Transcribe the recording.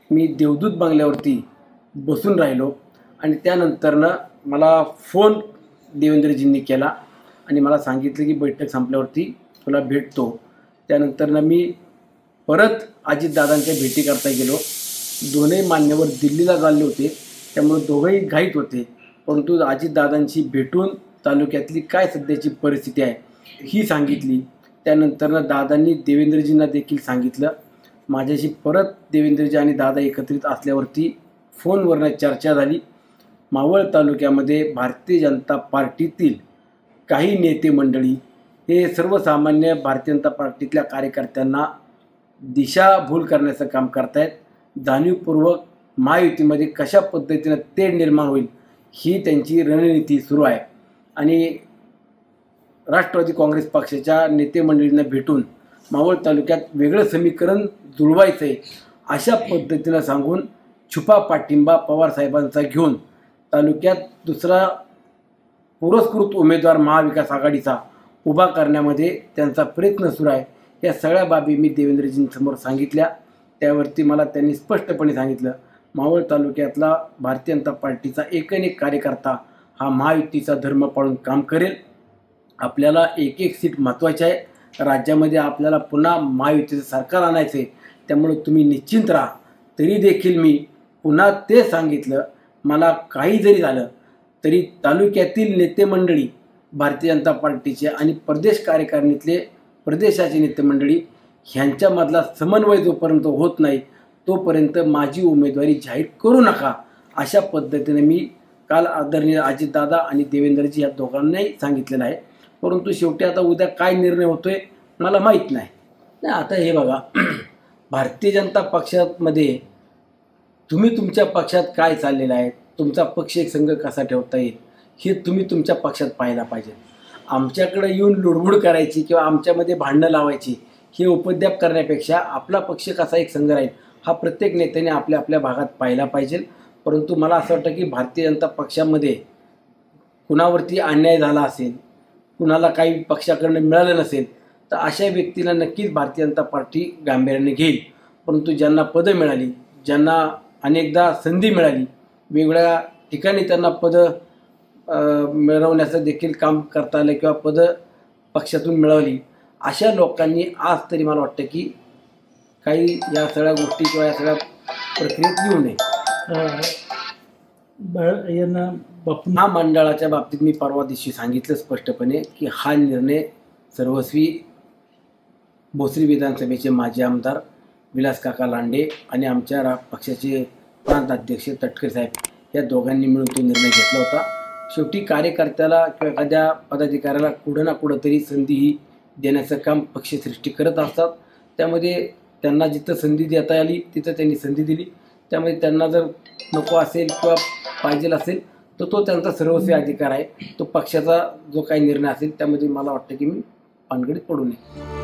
मी देवदूत बंगल्यावरती बसून राहिलो आणि त्यानंतरनं मला फोन देवेंद्रजींनी केला आणि मला सांगितलं की बैठक संपल्यावरती तुला भेटतो. त्यानंतरनं मी परत अजितदादांच्या भेटीकरता गेलो. दोन्ही मान्यवर दिल्लीला चालले होते, त्यामुळे दोघंही घाईत होते. परंतु अजितदादांशी भेटून तालुक्यातली काय सध्याची परिस्थिती आहे ही सांगितली. त्यानंतरनं दादांनी देवेंद्रजींना देखील सांगितलं. माझ्याशी परत देवेंद्रजी आणि दादा एकत्रित असल्यावरती फोनवरनं चर्चा झाली. मावळ तालुक्यामध्ये भारतीय जनता पार्टीतील काही नेते मंडळी हे सर्वसामान्य भारतीय जनता पार्टीतल्या कार्यकर्त्यांना दिशाभूल करण्याचं काम करत आहेत. जाणीवपूर्वक महायुतीमध्ये कशा पद्धतीनं तेढ निर्माण होईल ही त्यांची रणनीती सुरू आहे आणि राष्ट्रवादी काँग्रेस पक्षाच्या नेते मंडळींना भेटून मावळ तालुक्यात वेगळं समीकरण जुळवायचं आहे अशा पद्धतीनं सांगून छुपा पाठिंबा पवारसाहेबांचा घेऊन तालुक्यात दुसरा पुरस्कृत उमेदवार महाविकास आघाडीचा उभा करण्यामध्ये त्यांचा प्रयत्न सुरू आहे. या सगळ्या बाबी मी देवेंद्रजींसमोर सांगितल्या. त्यावरती मला त्यांनी स्पष्टपणे सांगितलं, मावळ तालुक्यातला भारतीय जनता पार्टीचा एकनिक कार्यकर्ता हा महायुतीचा धर्म पाळून काम करेल. आपल्याला एक एक सीट महत्त्वाची आहे. राज्यामध्ये आपल्याला पुन्हा महायुतीचं सरकार आणायचं आहे, त्यामुळे तुम्ही निश्चिंत राहा. तरी देखील मी पुन्हा ते सांगितलं, मला काही जरी झालं तरी तालुक्यातील नेते मंडळी भारतीय जनता पार्टीचे आणि प्रदेश कार्यकारिणीतले प्रदेशाचे नेते मंडळी ह्यांच्यामधला समन्वय जोपर्यंत होत नाही तोपर्यंत माझी उमेदवारी जाहीर करू नका अशा पद्धतीने मी काल आदरणीय अजितदादा आणि देवेंद्रजी या दोघांनाही सांगितलेलं आहे. परंतु शेवटी आता उद्या काय निर्णय होतोय मला माहीत नाही. आता हे बघा, भारतीय जनता पक्षामध्ये तुम्ही तुमच्या पक्षात काय चाललेलं आहे, तुमचा पक्ष एक संघ कसा ठेवता येईल हे तुम्ही तुमच्या पक्षात पाहायला पाहिजे. आमच्याकडे येऊन लुडबुड करायची किंवा आमच्यामध्ये भांडणं लावायची हे उपद्व्याप करण्यापेक्षा आपला पक्ष कसा एक संघ राहील हा प्रत्येक नेत्याने आपल्या आपल्या भागात पाहिला पाहिजे. परंतु मला असं वाटतं की भारतीय जनता पक्षामध्ये कुणावरती अन्याय झाला असेल, कुणाला काही पक्षाकडनं मिळालं नसेल तर अशा व्यक्तीला नक्कीच भारतीय जनता पार्टी गांभीर्याने घेईल. परंतु ज्यांना पदं मिळाली, ज्यांना अनेकदा संधी मिळाली, वेगवेगळ्या ठिकाणी त्यांना पदं मिळवण्याचं देखील काम करता आलं किंवा पदं पक्षातून मिळवली, अशा लोकांनी आज तरी मला वाटतं की काही या सगळ्या गोष्टी किंवा या सगळ्या प्रक्रियेत येऊ नये. महामंडळाच्या बाबतीत मी परवा दिवशी सांगितलं स्पष्टपणे की हा निर्णय सर्वस्वी भोसरी विधानसभेचे माजी आमदार विलास काका लांडे आणि आमच्या पक्षाचे प्रांत अध्यक्ष तटकरे साहेब या दोघांनी मिळून तो निर्णय घेतला होता. शेवटी कार्यकर्त्याला किंवा एखाद्या पदाधिकाऱ्याला कुठं ना कुठं तरी संधी ही देण्याचं काम पक्षसृष्टी करत असतात. त्यामध्ये त्यांना जिथं संधी देता आली तिथं त्यांनी संधी दिली. त्यामध्ये त्यांना जर नको असेल किंवा पाहिजे असेल तर तो त्यांचा सर्वस्वी अधिकार आहे. तो पक्षाचा जो काही निर्णय असेल त्यामध्ये मला वाटतं की मी भानगडीत पडू नये.